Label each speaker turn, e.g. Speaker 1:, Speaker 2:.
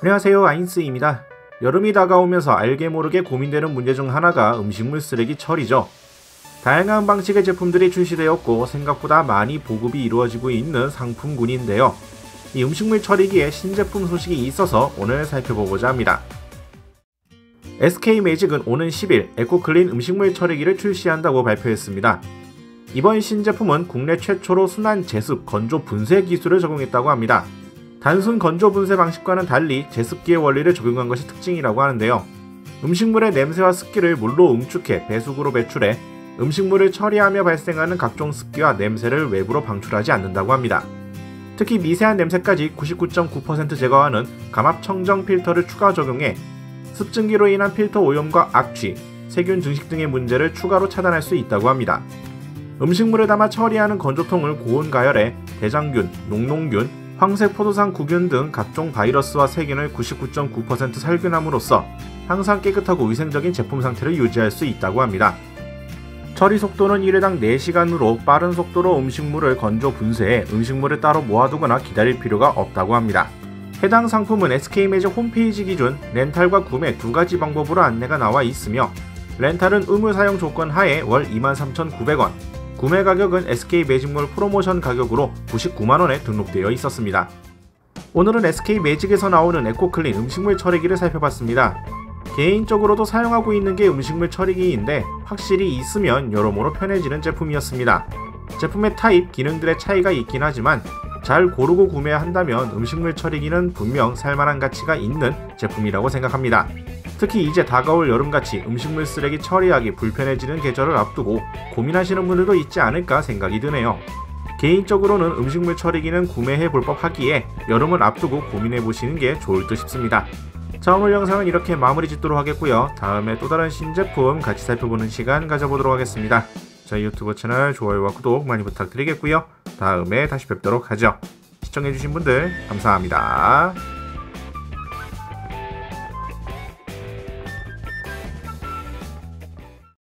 Speaker 1: 안녕하세요, 아인스입니다. 여름이 다가오면서 알게 모르게 고민되는 문제 중 하나가 음식물 쓰레기 처리죠. 다양한 방식의 제품들이 출시되었고 생각보다 많이 보급이 이루어지고 있는 상품군인데요. 이 음식물 처리기의 신제품 소식이 있어서 오늘 살펴보고자 합니다. SK매직은 오는 10일 에코클린 음식물 처리기를 출시한다고 발표했습니다. 이번 신제품은 국내 최초로 순환 제습 건조 분쇄 기술을 적용했다고 합니다. 단순 건조 분쇄 방식과는 달리 제습기의 원리를 적용한 것이 특징이라고 하는데요. 음식물의 냄새와 습기를 물로 응축해 배수구로 배출해 음식물을 처리하며 발생하는 각종 습기와 냄새를 외부로 방출하지 않는다고 합니다. 특히 미세한 냄새까지 99.9% 제거하는 감압 청정 필터를 추가 적용해 습증기로 인한 필터 오염과 악취, 세균 증식 등의 문제를 추가로 차단할 수 있다고 합니다. 음식물을 담아 처리하는 건조통을 고온 가열해 대장균, 녹농균, 황색 포도상 구균 등 각종 바이러스와 세균을 99.9% 살균함으로써 항상 깨끗하고 위생적인 제품 상태를 유지할 수 있다고 합니다. 처리 속도는 1회당 4시간으로 빠른 속도로 음식물을 건조 분쇄해 음식물을 따로 모아두거나 기다릴 필요가 없다고 합니다. 해당 상품은 SK매직 홈페이지 기준 렌탈과 구매 두 가지 방법으로 안내가 나와 있으며 렌탈은 의무 사용 조건 하에 월 23,900원, 구매 가격은 SK매직몰 프로모션 가격으로 99만원에 등록되어 있었습니다. 오늘은 SK매직에서 나오는 에코클린 음식물 처리기를 살펴봤습니다. 개인적으로도 사용하고 있는 게 음식물 처리기인데 확실히 있으면 여러모로 편해지는 제품이었습니다. 제품의 타입, 기능들의 차이가 있긴 하지만 잘 고르고 구매한다면 음식물 처리기는 분명 살만한 가치가 있는 제품이라고 생각합니다. 특히 이제 다가올 여름같이 음식물 쓰레기 처리하기 불편해지는 계절을 앞두고 고민하시는 분들도 있지 않을까 생각이 드네요. 개인적으로는 음식물 처리기는 구매해 볼 법하기에 여름을 앞두고 고민해 보시는 게 좋을 듯 싶습니다. 자, 오늘 영상은 이렇게 마무리 짓도록 하겠고요. 다음에 또 다른 신제품 같이 살펴보는 시간 가져보도록 하겠습니다. 저희 유튜브 채널 좋아요와 구독 많이 부탁드리겠고요. 다음에 다시 뵙도록 하죠. 시청해주신 분들 감사합니다.